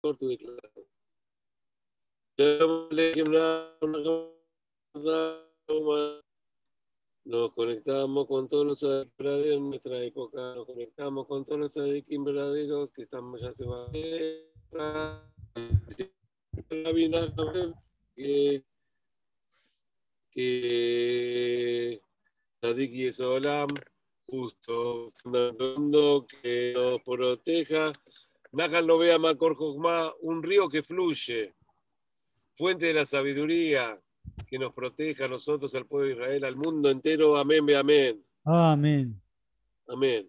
tu declaración. Nos conectamos con todos los verdaderos en nuestra época, nos conectamos con todos los tzadikim verdaderos que estamos ya se va que Tzadik Yesolam, justo, que nos proteja. Najan lo vea Makor Jochma, un río que fluye, fuente de la sabiduría, que nos proteja a nosotros, al pueblo de Israel, al mundo entero. Amén, ve amén. Amén. Amén.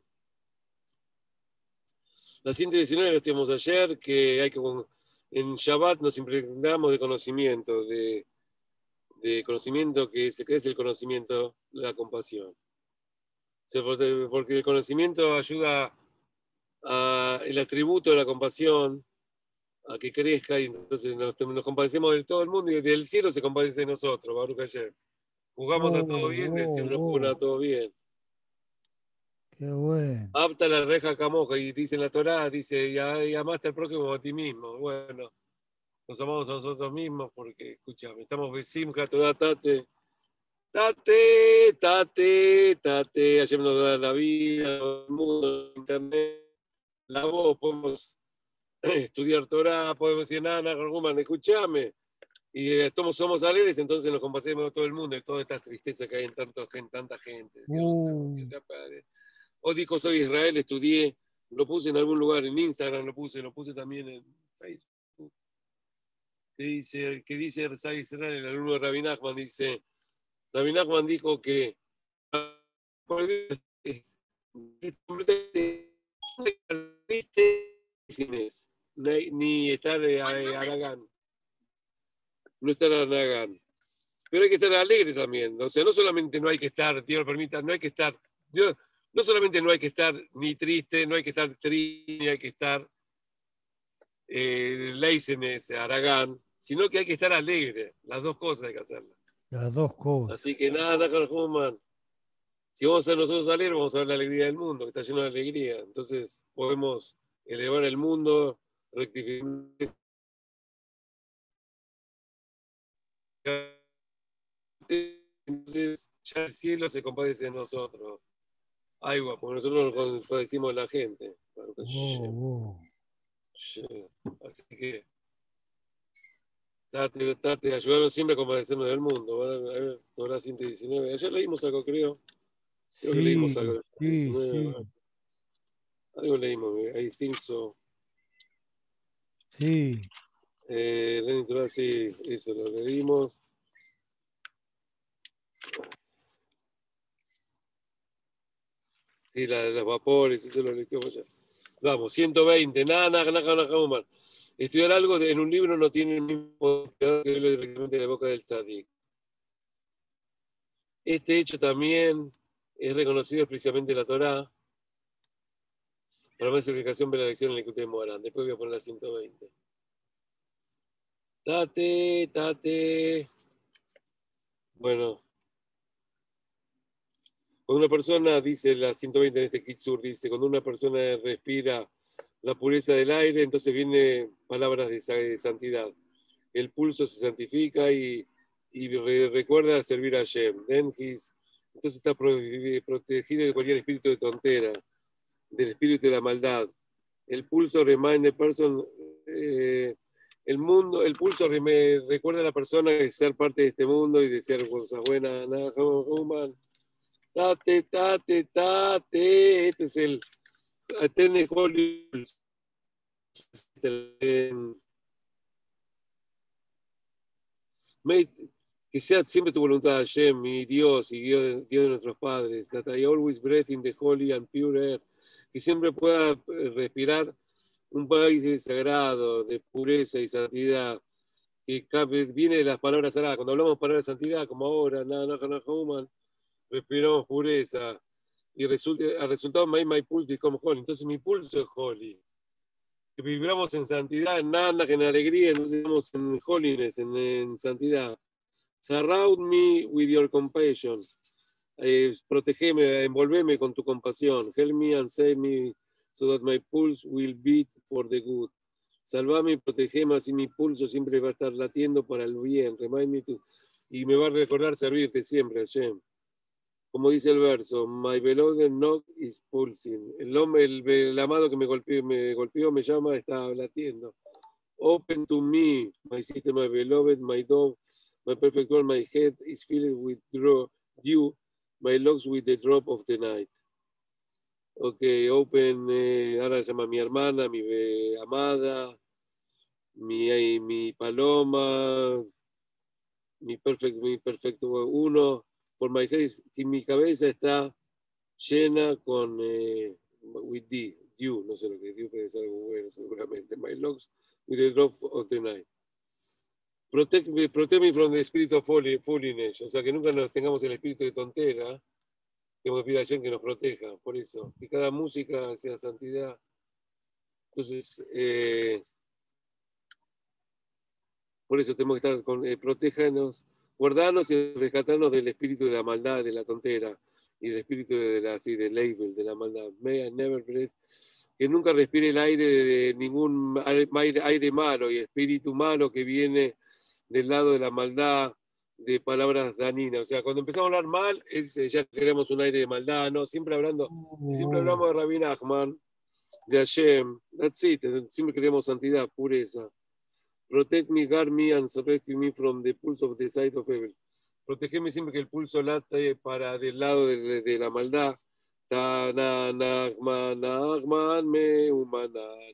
La 119 lo estudiamos ayer, que hay que en Shabbat nos impregnamos de conocimiento, de conocimiento que es el conocimiento, la compasión. Porque el conocimiento ayuda el atributo de la compasión a que crezca, y entonces nos compadecemos de todo el mundo y del cielo se compadece de nosotros. Baruch Hashem. Jugamos a todo bien, del cielo nos jugamos a todo bien. Qué bueno. Apta la reja camoja, y dice en la Torá, dice, y amaste al prójimo a ti mismo. Bueno, nos amamos a nosotros mismos porque, escúchame, estamos besimja, toda tate, Hashem nos da la vida, el mundo, internet, la voz, podemos estudiar Torah, podemos decir, nada, escúchame, y somos alegres, entonces nos compadecemos de todo el mundo, de toda esta tristeza que hay en tanta gente. Dios sea Padre. O dijo, soy Israel, estudié, lo puse en algún lugar, en Instagram lo puse también en Facebook. Que dice Erzai Israel, el alumno de Rabbi Nachman, dice, Rabbi Nachman dijo que ni estar Aragán. No estar Aragán. Pero hay que estar alegre también. O sea, no solamente no hay que estar, Dios lo permita, no hay que estar, no solamente no hay que estar ni triste, no hay que estar triste, ni hay que estar Leisenes, Aragán, sino que hay que estar alegre. Las dos cosas hay que hacerlas. Las dos cosas. Así que nada, Human. Si vamos a ser nosotros alegres, vamos a ver la alegría del mundo, que está lleno de alegría. Entonces podemos elevar el mundo, rectificar. Entonces ya el cielo se compadece de nosotros. Ay, guapo, porque nosotros nos compadecimos de la gente. Así que Tate, ayudaron siempre a compadecernos del mundo. Ahora 119. Ayer leímos algo, creo. Creo que leímos algo. 119, sí. Algo leímos, I think so. Sí. Sí, eso lo leímos. Sí, los vapores, eso lo leímos ya. Vamos, 120. Nada. Estudiar algo en un libro no tiene el mismo poder que verlo directamente de la boca del tzadik. Este hecho también es reconocido explícitamente en la Torá para más explicación de la lección en el que Morán. Después voy a poner la 120. Tate. Bueno. Cuando una persona, dice la 120 en este Kitsur, dice, cuando una persona respira la pureza del aire, entonces vienen palabras de santidad. El pulso se santifica y recuerda servir a Hashem. Entonces está protegido de cualquier espíritu de tontera, del espíritu de la maldad. El pulso remind the person, el pulso recuerda a la persona de ser parte de este mundo y de ser cosas buenas. Tate. Este es el Atene Holy. Que sea siempre tu voluntad, Hashem, mi Dios y Dios de nuestros padres. That I always breathe in the holy and pure air. Que siempre pueda respirar un país sagrado, de pureza y santidad. Que viene de las palabras sagradas. Cuando hablamos de palabras de santidad, como ahora, respiramos pureza. Y al resultado, my pulse become holy. Entonces mi pulso es holy. Que vibramos en santidad, en nada, en alegría, entonces estamos en holiness, en santidad. Surround me with your compassion. Protegeme, envolveme con tu compasión. Help me and save me so that my pulse will beat for the good. Salvame y protegeme, así mi pulso siempre va a estar latiendo para el bien. Remind me to, y me va a recordar servirte siempre, Hashem. Como dice el verso, my beloved knock is pulsing. El hombre, el amado que me golpeó, me llama, está latiendo. Open to me, my sister, my beloved, my dove, my perfect one, my head is filled with dew, my locks with the drop of the night. Ok, open, ahora se llama mi hermana, mi amada, mi paloma, mi perfecto uno. For my head, mi cabeza está llena con with dew, no sé lo que es dew, puede ser algo bueno seguramente. My locks with the drop of the night. Protect me from the spirit of foolishness, o sea, que nunca nos tengamos el espíritu de tontera. Tenemos que pedir a Hashem que nos proteja, por eso, que cada música sea santidad. Entonces, por eso tenemos que estar con, protéjanos, guardarnos y rescatarnos del espíritu de la maldad, de la tontera, y del espíritu de la, así, del label, de la maldad. May I never breathe, que nunca respire el aire de ningún aire malo y espíritu malo que viene del lado de la maldad, de palabras dañinas. O sea, cuando empezamos a hablar mal, ya queremos un aire de maldad, ¿no? Siempre hablando, si siempre hablamos de Rabbi Nachman, de Hashem, that's it, siempre queremos santidad, pureza. Protect me, guard me, and rescue me from the pulse of the side of evil. Protegeme siempre que el pulso late para del lado de la maldad. Ta na Nachman me human,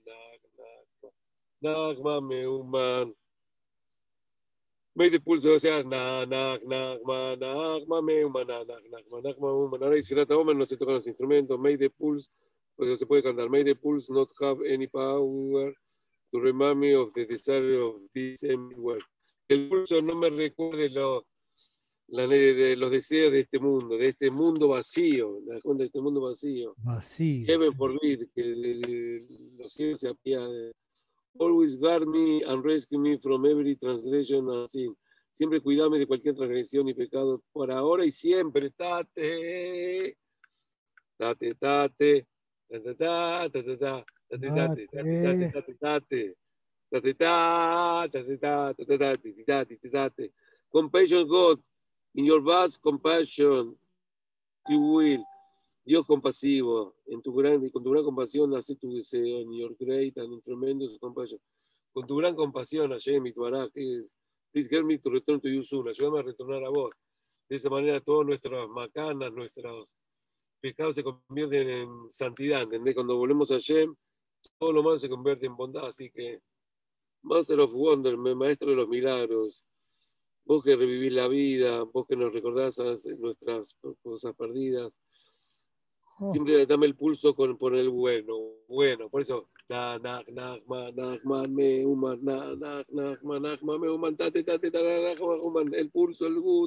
Nachman me human. May the pulso, o sea, Nachman me human, Nachman human. Ahora y si no se tocan los instrumentos. May the pulse, pues se puede cantar. May the pulse not have any power to remind me of the desire of this empty world. El pulso no me recuerde de los deseos de este mundo vacío, ¿te das cuenta de este mundo vacío? Vacío. Heaven forbid, que los cielos se apiaden. Always guard me and rescue me from every transgression and sin. Siempre cuidame de cualquier transgresión y pecado, por ahora y siempre. Tate, tate, tate, tate, tate, tate. Compassion, God, in your vast compassion, you will. Dios compasivo, con tu gran compasión hace tu deseo, in your great and tremendous compassion. Con tu gran compasión, Hashem, y tu hará, please help me to return to you soon. Ayúdame a retornar a vos. De esa manera, todas nuestras macanas, nuestros pecados se convierten en santidad, ¿entendés? Cuando volvemos a Hashem, todo lo malo se convierte en bondad, así que Master of Wonder, maestro de los milagros, vos que revivís la vida, vos que nos recordás nuestras cosas perdidas, siempre dame el pulso por el bueno, por eso, el pulso, el good,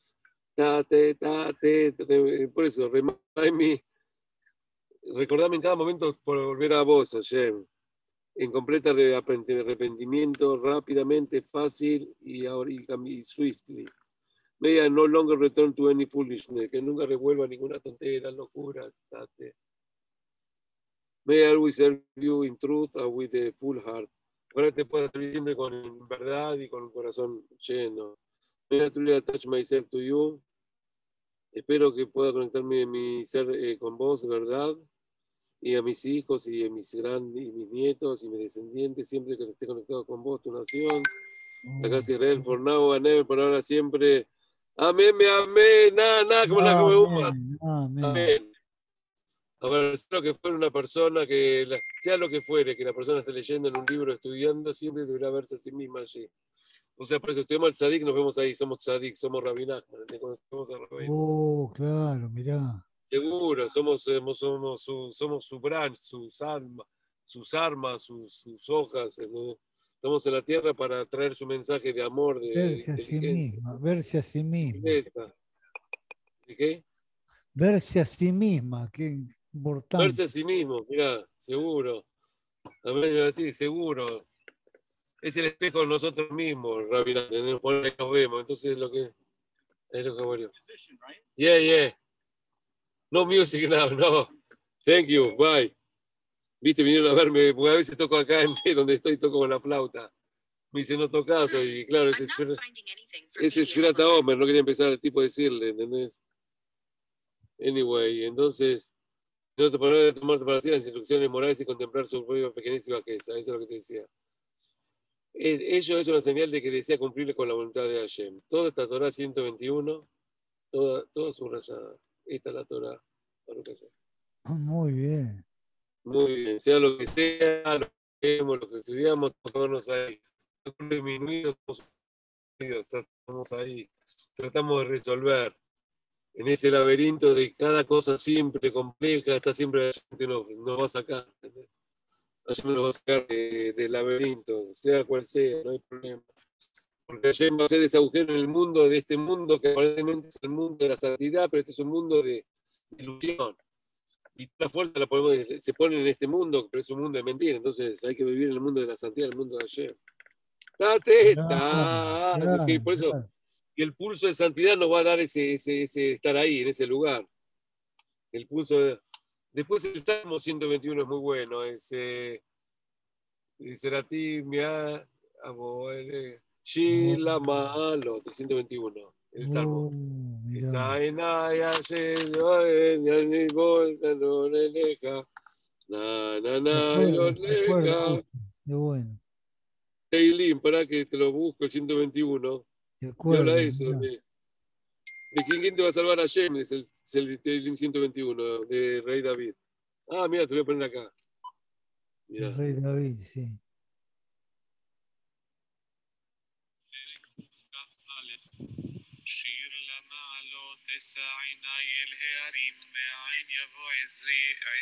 por eso, remind me, recordame en cada momento por volver a vos, Hashem, en completa arrepentimiento, rápidamente, fácil y swiftly. May I no longer return to any foolishness, que nunca revuelva ninguna tontera, locura. May I always serve you in truth and with a full heart. Ahora te puedo servir siempre con verdad y con un corazón lleno. May I truly attach myself to you. Espero que pueda conectarme mi ser con vos, de verdad, y a mis hijos y a mis nietos y mis descendientes, siempre que esté conectado con vos, tu nación. Acá es Israel, for now and ever, por ahora siempre. Amén, amén, amén. A ver, sea lo que fuera una persona, sea lo que fuere, que la persona esté leyendo en un libro, estudiando, siempre deberá verse a sí misma allí. O sea, por eso estudiamos el tzadik, nos vemos ahí, somos tzadik, somos Rabbi Nachman, cuando estamos a Rabbi. Claro, mirá. Seguro, somos su branch, sus armas, sus hojas. Estamos en la tierra para traer su mensaje de amor, de verse inteligencia. Verse a sí misma. ¿De qué? Verse a sí misma, qué importante. Verse a sí mismo, mirá, seguro. También así, seguro. Es el espejo de nosotros mismos, Rabbi, por ahí nos vemos. Entonces es lo que bueno. Yeah. No music now, no. Thank you, bye. Viste, vinieron a verme, porque a veces toco acá en donde estoy, toco con la flauta. Me dice, no tocas, y claro, ese es Shirata Omer, no quería empezar el tipo a decirle, ¿entendés? Anyway, entonces, no te poner a tomarte para decir las instrucciones morales y contemplar su propia pequeñez y bajeza, eso es lo que te decía. Ello es una señal de que desea cumplir con la voluntad de Hashem. Toda esta Torah 121, toda subrayada. Esta es la Torah. Muy bien. Muy bien, sea lo que sea, lo que vemos, lo que estudiamos, tocarnos ahí. Disminuidos, estamos ahí, tratamos de resolver en ese laberinto de cada cosa siempre compleja, está siempre que nos va a sacar, Hashem nos va a sacar del laberinto, sea cual sea, no hay problema. Porque Hashem va a hacer ese agujero en el mundo, de este mundo que aparentemente es el mundo de la santidad, pero este es un mundo de ilusión. Y la fuerza se pone en este mundo, pero es un mundo de mentira. Entonces hay que vivir en el mundo de la santidad, el mundo de Hashem. Por eso, Claro. y el pulso de santidad nos va a dar ese estar ahí, en ese lugar. El pulso de... Después el Salmo 121 es muy bueno. Serati Mia Aboele Shila Malo, 121, el Salmo. Mirá. Recuerdo justo. Qué bueno. Teilín, para que te lo busco, el 121. De Y habla acuerdo. de eso, de quién te va a salvar a Hashem, es el Teilín 121, de Rey David. Ah, mira, te voy a poner acá. El Mira. rey David, sí. שיר למעלות אשא עיני אל ההרים מאין יבוא עזרי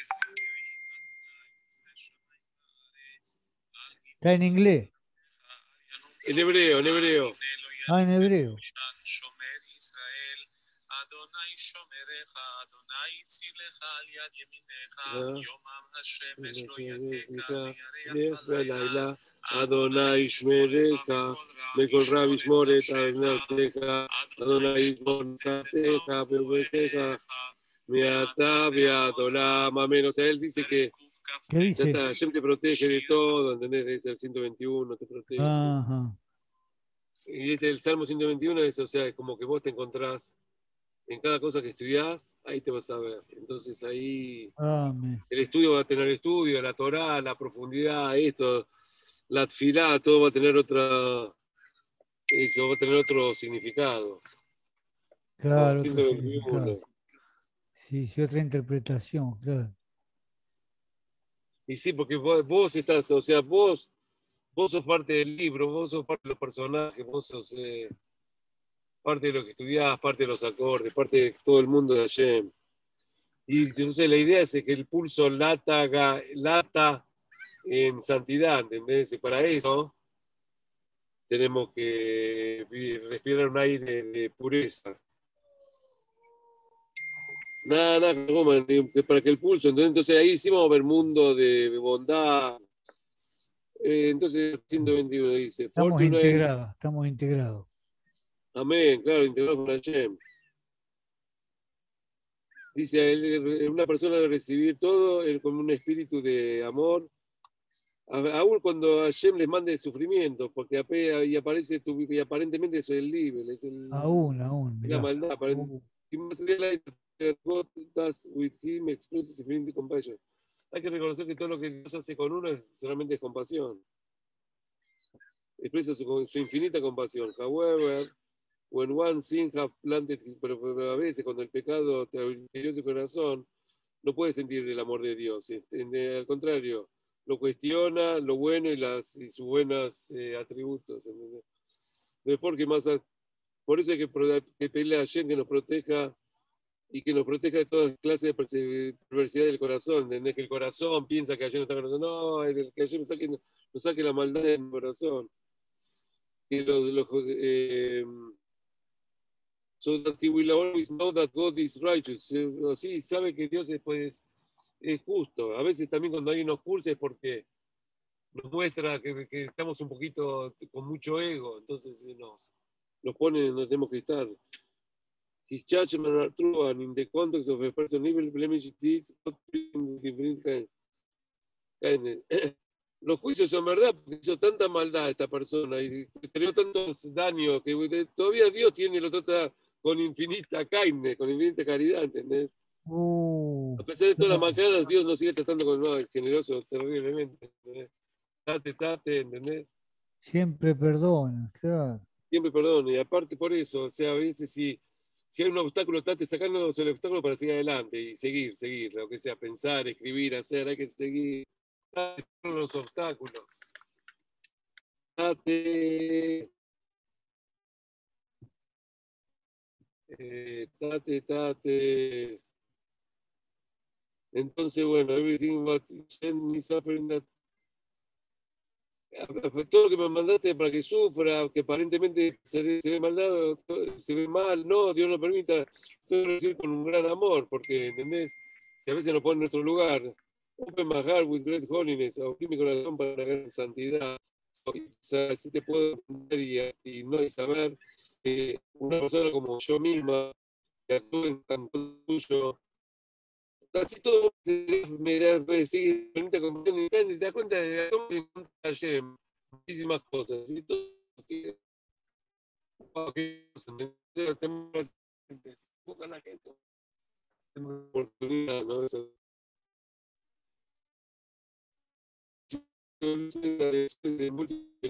Está en inglés. En hebreo, en hebreo. Ah, en hebreo. שומר ישראל אדוני שומרך אדוני צילך על יד ימינך יומם השמש לא יככה וירח בלילה אדוני ישמרך מכל רע ישמור את אבנתך אדוני ישמור נשאתך בביתך מעתה ועד עולם amén. O sea, él dice que ¿Qué ya dice? está, Hashem te protege de todo, ¿entendés? Dice el 121, te protege. Ajá. Y el Salmo 121 es, o sea, como que vos te encontrás en cada cosa que estudiás, ahí te vas a ver. Entonces ahí Amén. el estudio va a tener estudio, la Torá, la profundidad, esto, la tfilá, todo va a tener eso va a tener otro significado. Claro, ¿No? otro 121. significado. Sí, sí, otra interpretación, claro. Y sí, porque vos estás, o sea, vos sos parte del libro, vos sos parte de los personajes, vos sos parte de lo que estudiás, parte de los acordes, parte de todo el mundo de Hashem. Y entonces la idea es que el pulso lata en santidad, ¿entendés? Y para eso tenemos que respirar un aire de pureza. Nada, para que el pulso, entonces ahí sí vamos a ver mundo de bondad. Entonces 121 dice, Estamos Fortuna, integrados, estamos integrados. amén, claro, integrado con Hashem. Dice, una persona debe recibir todo con un espíritu de amor, aún cuando Hashem les mande sufrimiento, porque y aparece y aparentemente es el nivel, es Aún, la mirá. maldad. Y más allá de God does with him expresses infinite compassion. Hay que reconocer que todo lo que Dios hace con uno solamente es compasión. Expresa su infinita compasión. However, when one sin have planted, pero a veces cuando el pecado te hirió tu corazón, no puedes sentir el amor de Dios. Al contrario, lo cuestiona lo bueno y sus buenos atributos. Por eso hay que pedirle a Hashem que nos proteja y que nos proteja de todas clases de perversidad del corazón. ¿Entendés? Que el corazón piensa que Hashem no está con nosotros. No, que Hashem nos saque la maldad del corazón. Que so that he will always know that God is righteous. Sí, sabe que Dios es justo. A veces también cuando hay unos cursos es porque nos muestra que estamos un poquito con mucho ego, entonces nos ponen donde tenemos que estar. His judgments are true and in the context of a person's evil blemish deeds, not in different kind. Caine. Los juicios son verdad, porque hizo tanta maldad a esta persona y creó tantos daños que todavía Dios lo trata con infinita Caine, con infinita caridad, ¿entendés? A pesar de todas las Claro. macanas, Dios nos sigue tratando con el generoso terriblemente, ¿entendés? Tate, ¿entendés? Siempre perdona, claro. Siempre perdón, y aparte por eso, o sea, a veces si hay un obstáculo, tate, sacarnos el obstáculo para seguir adelante y seguir, lo que sea, pensar, escribir, hacer, hay que seguir los obstáculos. Tate, tate. Entonces, bueno, everything what you send me suffering that todo lo que me mandaste para que sufra, que aparentemente se ve maldado, se ve mal, no, Dios no permita, todo lo recibir con un gran amor, porque, ¿entendés? Si a veces nos pone en nuestro lugar, open my heart with great holiness, abrí mi corazón para la gran santidad, o sea, si te puedo entender y no y saber que una persona como yo misma, que actúe en tanto tuyo, casi todo me da, sigue te das cuenta de cómo se encuentra ayer muchísimas cosas. Y todo, busca la gente, tengo oportunidad, ¿no? Eso. De múltiples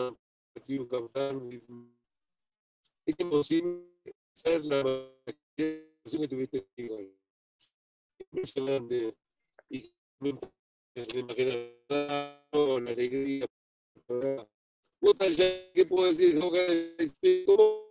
es imposible saber la relación que tuviste conmigo. Impresionante. Y me imaginar la alegría. ¿Qué puedo decir? ¿Cómo